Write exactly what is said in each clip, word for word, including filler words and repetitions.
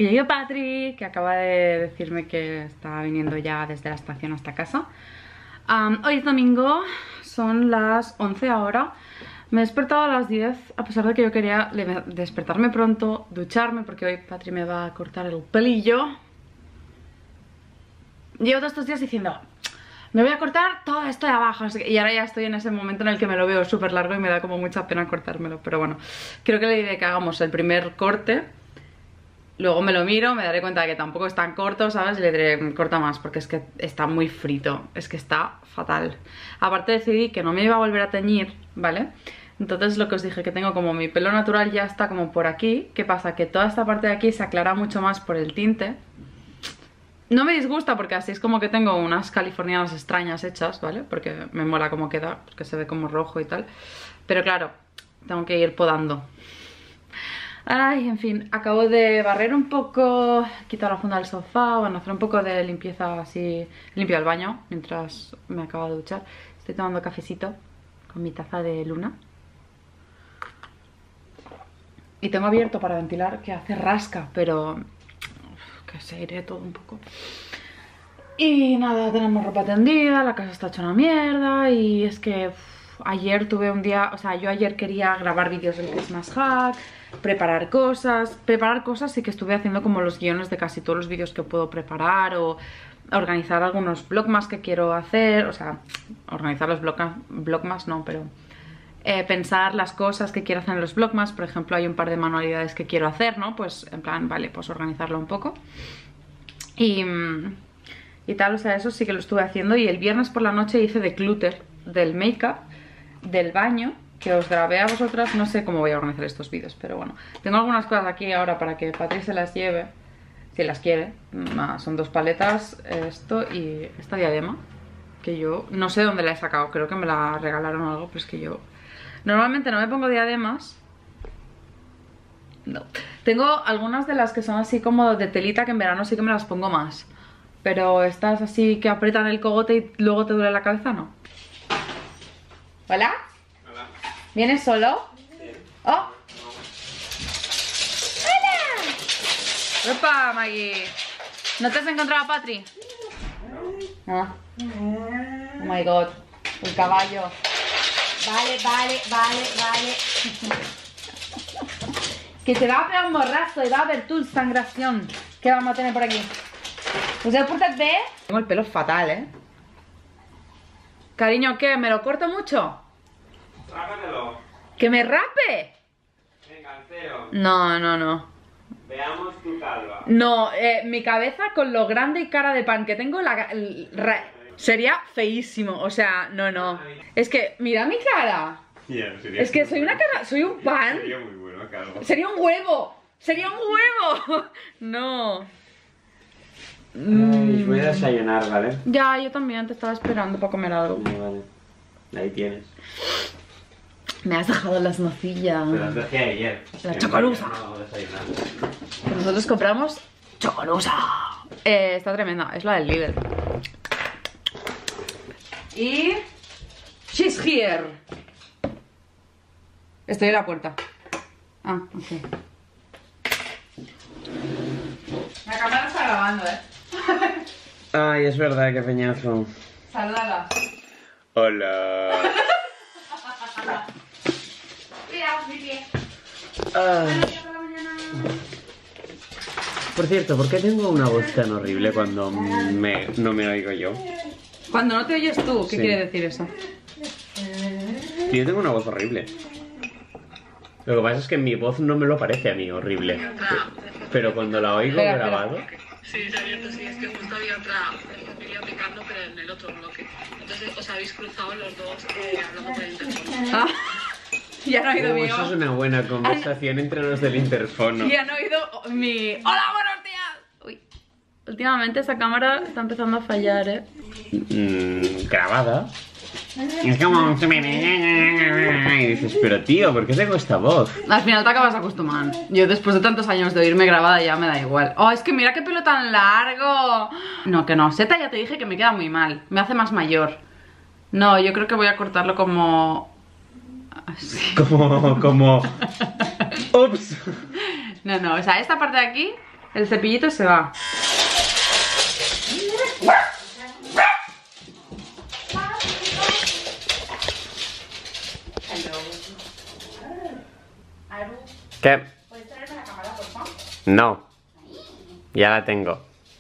que llegue Patri, que acaba de decirme que está viniendo ya desde la estación hasta casa. um, Hoy es domingo, son las once ahora. Me he despertado a las diez, a pesar de que yo quería despertarme pronto, ducharme, porque hoy Patri me va a cortar el pelillo. Llevo todos estos días diciendo, me voy a cortar todo esto de abajo, y ahora ya estoy en ese momento en el que me lo veo súper largo y me da como mucha pena cortármelo. Pero bueno, creo que le diré que hagamos el primer corte, luego me lo miro, me daré cuenta de que tampoco es tan corto, ¿sabes? Y le diré, corta más, porque es que está muy frito, es que está fatal. Aparte decidí que no me iba a volver a teñir, ¿vale? Entonces lo que os dije, que tengo como mi pelo natural ya está como por aquí. ¿Qué pasa? Que toda esta parte de aquí se aclara mucho más por el tinte. No me disgusta porque así es como que tengo unas californianas extrañas hechas, ¿vale? Porque me mola cómo queda, porque se ve como rojo y tal. Pero claro, tengo que ir podando. Ay, en fin, acabo de barrer un poco, quitar la funda del sofá, bueno, hacer un poco de limpieza así, limpio el baño mientras me acabo de duchar. Estoy tomando cafecito con mi taza de luna. Y tengo abierto para ventilar, que hace rasca, pero que se aire todo un poco. Y nada, tenemos ropa tendida, la casa está hecha una mierda. Y es que uff, ayer tuve un día, o sea, yo ayer quería grabar vídeos del Christmas Hack, preparar cosas, preparar cosas sí que estuve haciendo como los guiones de casi todos los vídeos que puedo preparar, o organizar algunos vlogmas que quiero hacer, o sea, organizar los vlogmas, vlogmas no, pero eh, pensar las cosas que quiero hacer en los vlogmas. Por ejemplo, hay un par de manualidades que quiero hacer, ¿no? Pues en plan, vale, pues organizarlo un poco. Y, y tal, o sea, eso sí que lo estuve haciendo. Y el viernes por la noche hice de clutter del make-up, del baño, que os grabé a vosotras. No sé cómo voy a organizar estos vídeos, pero bueno, tengo algunas cosas aquí ahora para que Patri se las lleve, si las quiere. Son dos paletas, esto y esta diadema, que yo no sé dónde la he sacado, creo que me la regalaron o algo, pero es que yo normalmente no me pongo diademas. No, tengo algunas de las que son así como de telita, que en verano sí que me las pongo más, pero estas así que aprietan el cogote y luego te duele la cabeza, no. ¿Hola? Hola. ¿Vienes solo? Sí. ¡Oh! ¡Hola! ¡Opa, Maggie! ¿No te has encontrado a Patri? No. Ah. Oh my god, el caballo. Vale, vale, vale, vale. Que te va a pegar un morrazo y va a haber tu sangración. ¿Qué vamos a tener por aquí? ¿Us heu portat bé? Tengo el pelo fatal, ¿eh? Cariño, ¿qué? ¿Me lo corto mucho? Rápatelo. ¿Que me rape? Venga, al cero. No, no, no. Veamos tu calva. No, eh, mi cabeza con lo grande y cara de pan que tengo, la, el, ra, sería feísimo. O sea, no, no. Es que, mira mi cara. Yeah, sería Es que soy una cara, soy un pan. Sería muy bueno, calvo. Sería un huevo. Sería un huevo. No. Ay, voy a desayunar, ¿vale? Ya, yo también te estaba esperando para comer algo. Vale, vale. Ahí tienes. Me has dejado las nocillas. Te las dejé ayer. La Que chocalusa. No hago desayunar. Que nosotros compramos choconusa. Eh, está tremenda, es la del Lidl. Y she's here. Estoy en la puerta. Ah, ok. La cámara está grabando, eh. Ay, es verdad, qué peñazo. Salúdala. Hola. Mira, mi pie. Ay. Por cierto, ¿por qué tengo una voz tan horrible cuando me, no me oigo yo? Cuando no te oyes tú, ¿qué Sí. quiere decir eso? Que yo tengo una voz horrible. Lo que pasa es que mi voz no me lo parece a mí horrible. Pero cuando la oigo Espera, espera. grabado... Sí, se ha abierto, sí, es que justo había otra familia picando, pero en el otro bloque. Entonces os habéis cruzado los dos eh, hablando por el interfono. Ah, ya no ha oído Oh, mi eso es voz. una buena conversación entre los del interfono. Ya no he oído mi... ¡Hola, buenos días! Uy. Últimamente esa cámara está empezando a fallar, ¿eh? Mm, grabada. Es como... Y dices, pero tío, ¿por qué tengo esta voz? Al final te acabas acostumbrando. Yo después de tantos años de oírme grabada ya me da igual. Oh, es que mira qué pelo tan largo. No, que no. Seta ya te dije que me queda muy mal. Me hace más mayor. No, yo creo que voy a cortarlo como... así. Como... como... Ups. No, no, o sea, esta parte de aquí El cepillito se va. ¿Qué? ¿Puedes traerme la cámara, por favor? No. Ya la tengo.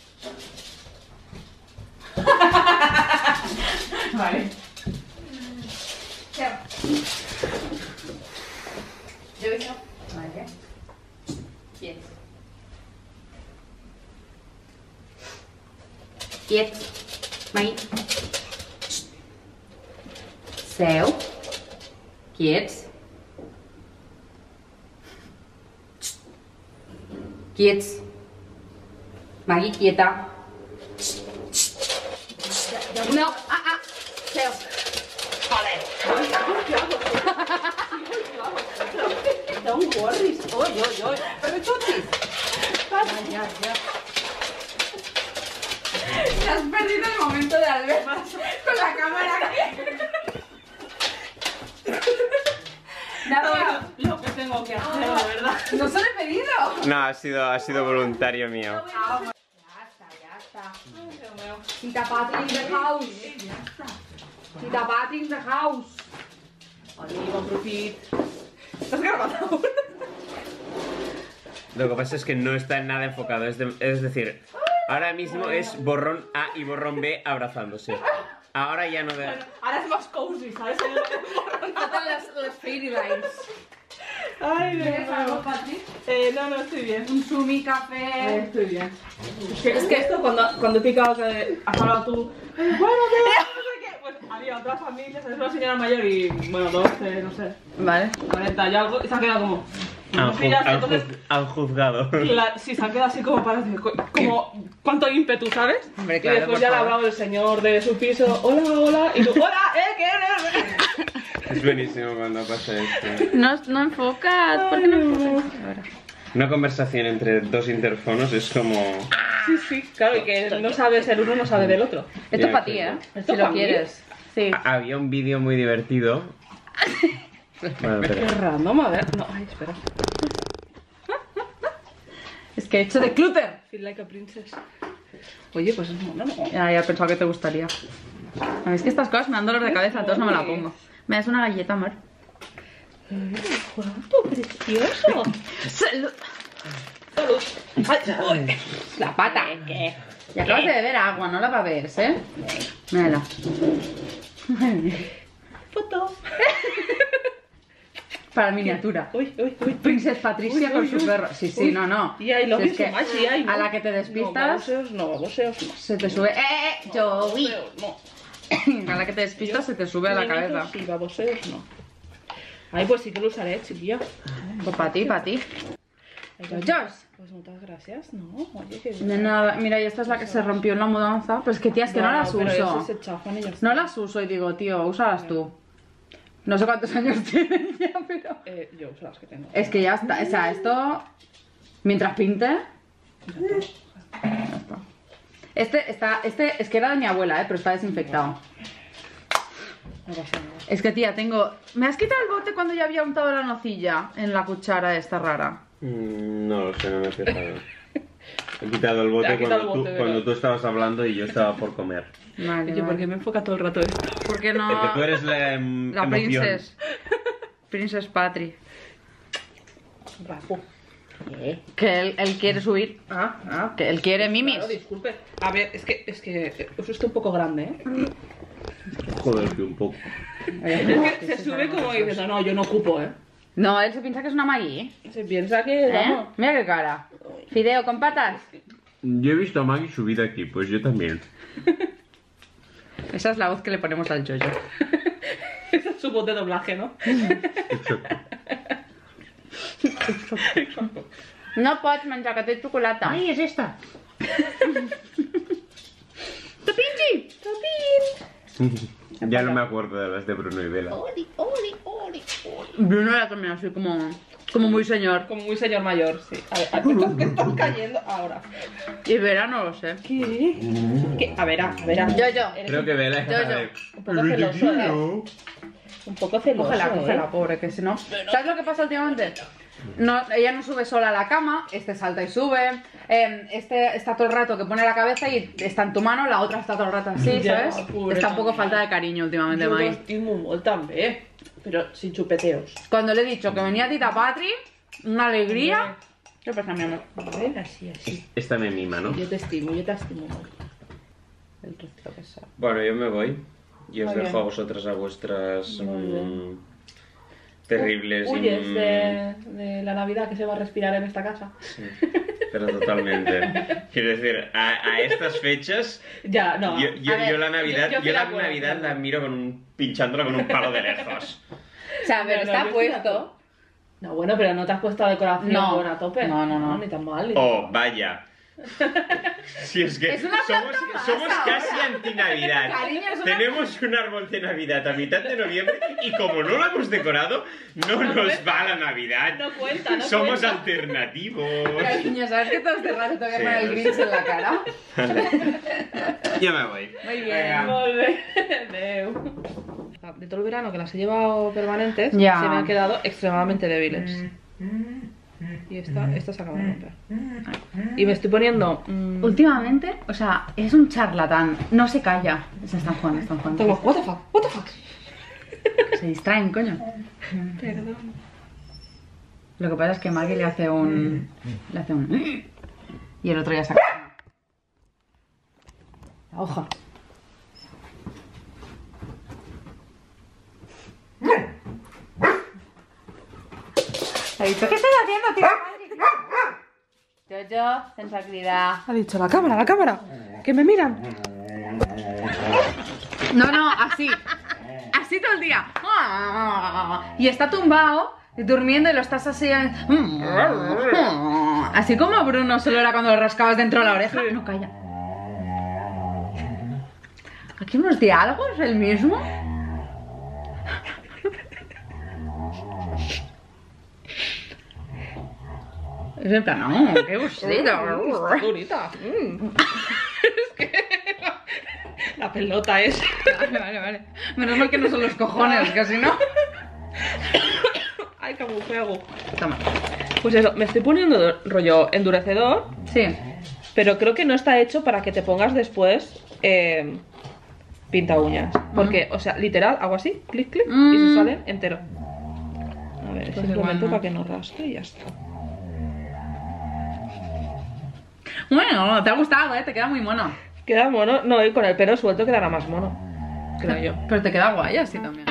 Vale. Yo hice. Vale. Bien. Quiet. Mai. Seu. Quiet. Quiet. Maggie, quieta. No, ah, ah. Seu. Joder. Don't worry. Oy, oy, oy. Pero chutis. Ya, ya. Te has perdido el momento de Albert con la cámara. Nada, Lo que tengo que hacer, la verdad. no se lo he pedido. No, ha sido, ha sido voluntario mío. Ya está, ya está. Tita Patty in the house. Tita Patty in the house. Oye, Iván Profit. ¿Estás grabando aún? Lo que pasa es que no está nada enfocado. Es, de- es decir, ahora mismo es borrón A y borrón B abrazándose. Ahora ya no de... Ahora es más cozy, ¿sabes? Faltan las, las fairy lines. Ay, Dios ¿Quieres algo, mío. Patty? Eh, no, no, estoy bien. Un sumi Eh, café. estoy bien. Es que, es que esto, cuando, cuando he picado que has hablado tú, bueno, ¿qué? No sé qué. Pues había otra familia, ¿sabes? Una señora mayor y, bueno, doce, no sé, Vale. cuarenta y algo, y se ha quedado como... Han, ¿no ju- pillas? han Entonces, juz- han juzgado. la- sí, se ha quedado así como para decir, co- como, ¿cuánto ímpetu, sabes? Hombre, claro, y después por ya le ha favor. hablado el señor de su piso, hola, hola, y tú, hola, eh, ¿qué? Es buenísimo cuando pasa esto. No, no enfocas. ¿Por qué no enfocas? Ahora. Una conversación entre dos interfonos es como... Sí, sí, claro, y que no sabes el uno, no sabe del otro. Esto es Ya, para ti, ¿eh? ¿Esto Si pa' lo mí? quieres. Sí. Había un vídeo muy divertido. Bueno, Qué pero... random, a ver, no, ay, espera. Es que he hecho de clutter. Feel like a princess. Oye, pues es mono, ¿no? Ya, ya pensaba que te gustaría. A mí es que estas cosas me dan dolor de cabeza, entonces no me la pongo. ¿Me das una galleta, amor? ¡Cuánto precioso! ¡Salud! Salud. Ay, uy. La pata. Y acabas de beber agua, no la bebes, ¿eh? Mírala. Foto. Para miniatura. Uy, uy, uy. Princess Patricia Uy, con uy, su uy. perro. Sí, sí, Uy. no, no. Y ahí lo Si vi es que más y ahí, a ¿no? la que te No, despistas, baboseos no, baboseos no. se te sube. ¡Eh, eh! ¡Joey! Baboseos no. A la que te despistas, se te sube a la Nenitos cabeza. Sí, baboseos no. Ay, pues sí que lo usaré, chiquilla. Pues para ti, para ti. George. Pues muchas gracias, ¿no? Oye, qué De nada, mira, y esta es la que se rompió en la mudanza. Pero es que, tía, es que no, las pero uso. esas se chafan y ya está. No las uso y digo, tío, úsalas tú. No sé cuántos años tienen ya, pero... Eh, yo uso las que tengo. Es que ya está, o sea, esto... Mientras pinte... Ya está. Este está, este es que era de mi abuela, ¿eh? Pero está desinfectado. No pasa nada. Es que, tía, tengo... ¿Me has quitado el bote cuando ya había untado la nocilla en la cuchara esta rara? Mm, no lo sé, no me he fijado. He quitado el bote, Te ha quitado cuando, el bote, tú, ¿verdad? cuando tú estabas hablando y yo estaba por comer. Vale, Oye, ¿por qué me enfoca todo el rato esto? ¿Por qué no...? Porque tú eres la, em, La emoción. princess. Princess Patri. Guapo. Que él, él quiere subir. Ah, ah. Que él quiere mimis. Claro, disculpe. A ver, es que, es que os estoy un poco grande, ¿eh? Joder, que un poco. Es que se sube como diciendo, no, yo no ocupo, ¿eh? No, él se piensa que es una Maggie. Se piensa que, ¿Eh? vamos... Mira qué cara. Fideo con patas. Yo he visto a Maggie subida aquí, pues yo también. Esa es la voz que le ponemos al yoyo. Ese es su voz de doblaje, ¿no? Exacto. No pots menjar, que té xocolata. Ai, és esta. Topinchi! Ya no me acuerdo de las de Bruno y Vela. Oli, oli, oli, oli. Bruno era también así como, como muy señor. Como muy señor mayor, sí. A ver, a ver, ¿qué estás cayendo ahora? Y Vera no lo sé. ¿Qué? ¿Qué? A ver, a ver. Yo-yo. Eres Creo que Vela es Yo, capaz yo. de... un poco celoso, ¿eh? Un poco celoso, Cógela, ¿eh? cógela, pobre, que si no... ¿Sabes lo que pasa últimamente? No, ella no sube sola a la cama, este salta y sube. eh, Este está todo el rato que pone la cabeza y está en tu mano, la otra está todo el rato así, Ya, ¿sabes? pobre Está un poco tía. falta de cariño últimamente, Jo Mai. t'estimo molt també, però sin chupeteos. Cuando le he dicho que venía Tita Patri, una alegría. ¿Qué pasa, mi amor? A ver, así, así. Esta me mima, ¿no? Yo te estimo, yo te estimo molt. El trocito que sea. Bueno, yo me voy. Y os Muy dejo bien. a vosotras a vuestras Muy mm, terribles. y, Huyes mm, de, de la Navidad que se va a respirar en esta casa. Sí, pero totalmente. Quiero decir, a, a estas fechas, Ya, no. yo, yo, A ver, yo la Navidad, yo- yo yo, estoy de la acuerdo, Navidad sí. la miro con un, pinchándola con un palo de lejos. O sea, pero No, no, está yo estoy de puesto. acuerdo. No, bueno, pero no te has puesto a decoración No. a tope. No, no, no. Ni tan mal. Ni tan Oh, mal. vaya. Si es que Es una somos, planta más somos casi ahora. anti-Navidad. Cariño, es una- Tenemos un árbol de Navidad a mitad de noviembre y como no lo hemos decorado, no nos va la Navidad. No cuenta, no Somos cuenta. alternativos. Cariño, ¿sabes que todo este rato te voy a Sí, poner el lo Grinch sé. en la cara? Yo me voy. Muy bien. Venga. Molt bé. Adeu. De todo el verano que las he llevado permanentes, Ya. se me han quedado extremadamente débiles. Y esta, esta se acaba de romper. Y me estoy poniendo... mm, Últimamente, o sea, es un charlatán. No se calla. Se están jugando, están jugando. tengo, what the fuck, what the fuck. Se distraen, coño. Perdón. Lo que pasa es que Maggie le hace un... Le hace un... Y el otro ya saca... La hoja. ¿Ha dicho qué estás haciendo, tío? Jojo, sense cridar. Ha dicho la cámara, la cámara. Que me miran. No, no, así. Así todo el día. Y está tumbado, durmiendo y lo estás así. Así como Bruno solo era cuando lo rascabas dentro de la oreja. No, calla. Aquí unos diálogos, el mismo. Es en plan, no, qué gustito. Durita. Mm. Es que la, la pelota es. Vale, vale, vale. Menos mal que no son los cojones, que si no. Ay, qué agujero. Toma. Pues eso, me estoy poniendo rollo endurecedor, Sí. pero creo que no está hecho para que te pongas después eh, pinta uñas. Porque, o sea, literal, hago así, clic, clic, y Mm. se sale entero. A ver, Pues simplemente igual no. para que no rasque y ya está. Bueno, te ha gustado, ¿eh? Te queda muy mono. Queda mono, no, y con el pelo suelto quedará más mono, creo yo. Pero te queda guay así también.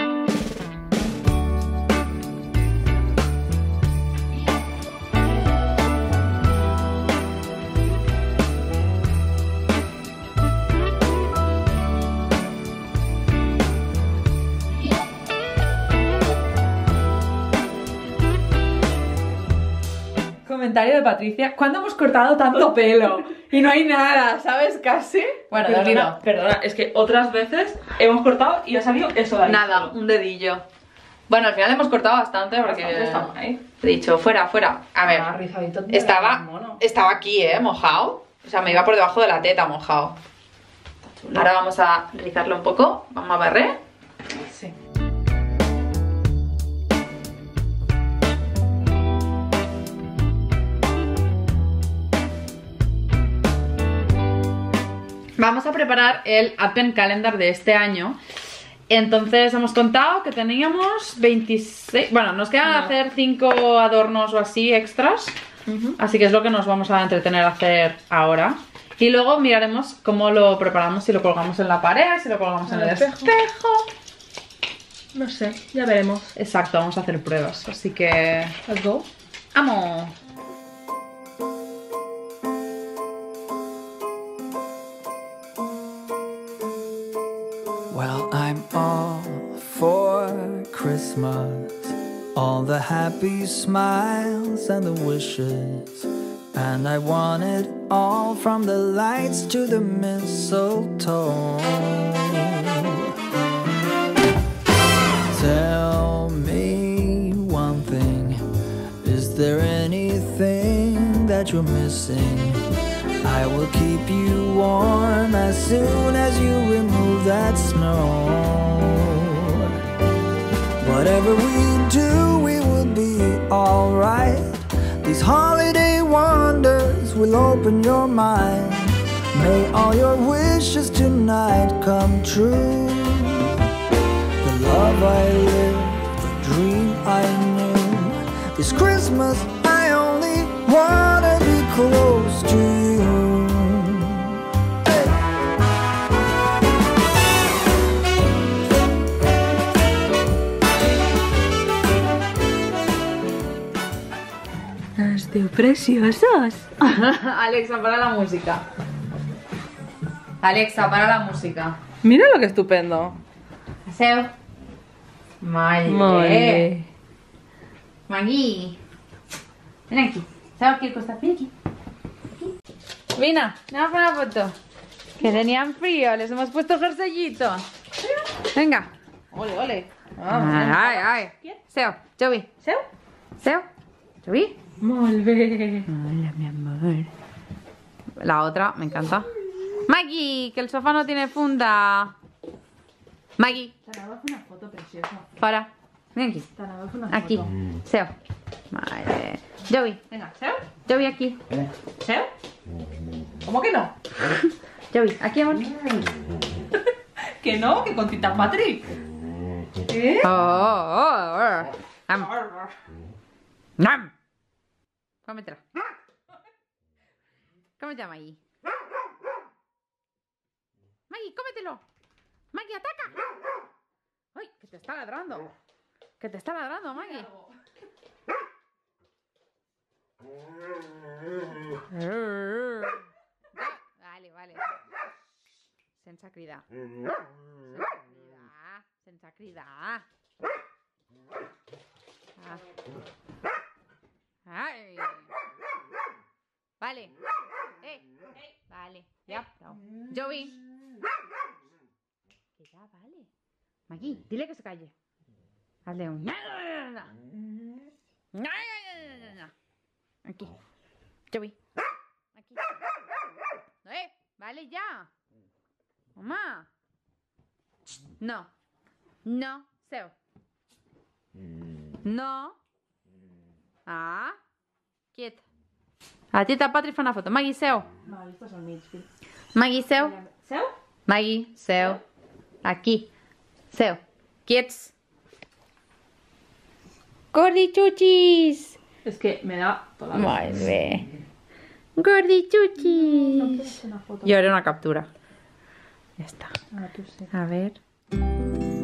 Comentario de Patricia. ¿Cuándo hemos cortado tanto pelo? Y no hay nada, ¿sabes? Casi. Bueno, Perdona, dolido. perdona, es que otras veces hemos cortado y ha salido eso de ahí. Nada, un dedillo. Bueno, al final hemos cortado bastante porque... Bastante, está guay. He dicho, fuera, fuera. A ver, Ah, rizadito, estaba, mono. estaba aquí, ¿eh? Mojado. O sea, me iba por debajo de la teta mojado. Ahora vamos a rizarlo un poco. Vamos a barrer. Sí. Vamos a preparar el Advent Calendar de este año. Entonces hemos contado que teníamos veintiséis... Bueno, nos quedan No. hacer cinco adornos o así extras. Así que es lo que nos vamos a entretener a hacer ahora. Y luego miraremos cómo lo preparamos, si lo colgamos en la pared, si lo colgamos en el espejo. No sé, ya veremos. Exacto, vamos a hacer pruebas. Así que... Let's go. ¡Vamos! Well, I'm all for Christmas, all the happy smiles and the wishes, and I want it all from the lights to the mistletoe. Tell me one thing, is there anything that you're missing? I will keep you warm as soon as you remove that snow. Whatever we do, we will be alright. These holiday wonders will open your mind. May all your wishes tonight come true. The love I lived, the dream I knew. This Christmas I only wanna be close to you. Hey. Estoy preciosos. Alexa, para la música. Alexa, para la música. Mira lo que estupendo. Seu. Molt Molt bé. bé. Magui. Ven aquí. Seu aquí al costat. Ven aquí. Vina, vamos a poner una foto. Que tenían frío, les hemos puesto jerseyito. Venga. Ole, ole. Ay, ay, ay. Seu, Joey. Seu? Seu, Joey. Molt bé. Hola, mi amor. La otra, me encanta. Maggie, que el sofá no tiene funda. Maggie, T'anava a fer una foto preciosa. para. Ven aquí. T'anava a fer una Aquí. foto. Seu. Vale. Joey. Venga, seu. Joey aquí. Seu. ¿Cómo que no? Joey, aquí, amor. Que no, que con Tita Patrick. ¿Eh? Oh, oh, oh, oh. Am. Nam. Cómetela. Cómetela, Maggie. Maggie, cómetelo. Maggie, ataca. Ay, que te está ladrando. Que te está ladrando, Maggie. Vale, vale. Sense cridar. Sense cridar. Sense cridar. Ah. Ay. Vale. Eh, vale. Ya, prou. Joey. Que ya, vale. Maggie, dile que se calle. Hazle un... Aquí. Joey. Aquí. Eh, vale ya. Mamá. No. No, Seu. No. Ah. Quieta. A Tita Patri fa una foto. Maggie, Seu. Vale, esto es el mig. Maggie, Seu. Seu? Maggie, Seu. Aquí. Seu. Quiets. Gordichuchis. Es que me da toda la Molt bé. Gordichuchis. una foto. Yo haré una captura. Ya está. Ah, tú sí. A ver.